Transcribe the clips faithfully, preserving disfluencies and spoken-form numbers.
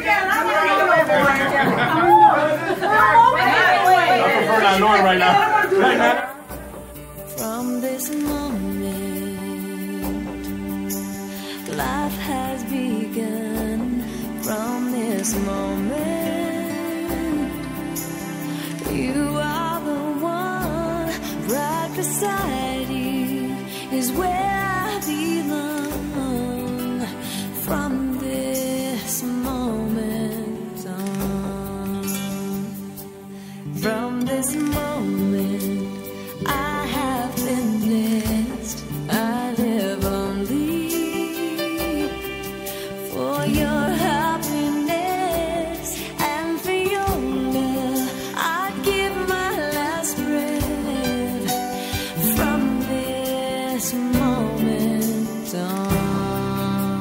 prefer not knowing right now. Right now. From this moment, life has begun. From this moment, you are the one. Right beside you is where I belong. From this moment on, from this moment, I have been blessed. I live only for your happiness and for your love. I'd give my last breath. From this moment on,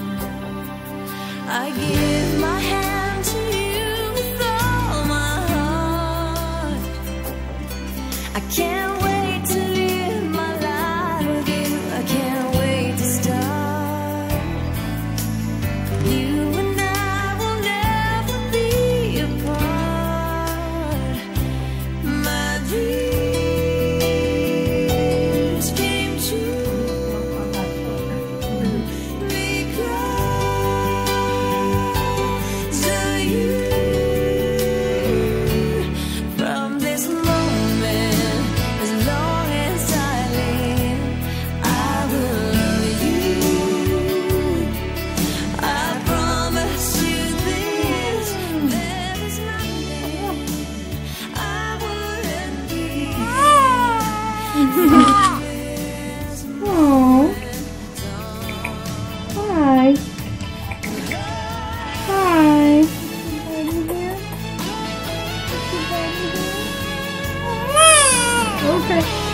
I give my hand to you with all my heart. I can't wait to live my life with you. I can't wait to start. You and I will never be apart. My dreams came true because of you. From this moment, as long as I live, I will love you. I promise you this, there is nothing I wouldn't give. Oh. Hi. Hi. Okay.